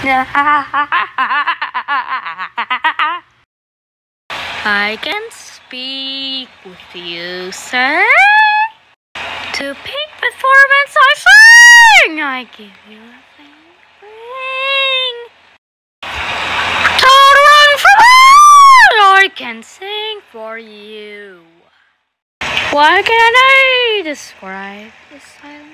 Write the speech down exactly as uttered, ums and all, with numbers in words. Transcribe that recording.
I can speak with you, sir. To peak performance, I sing. I give you a ring. Don't run from me. I can sing for you. Why can't I describe the silence?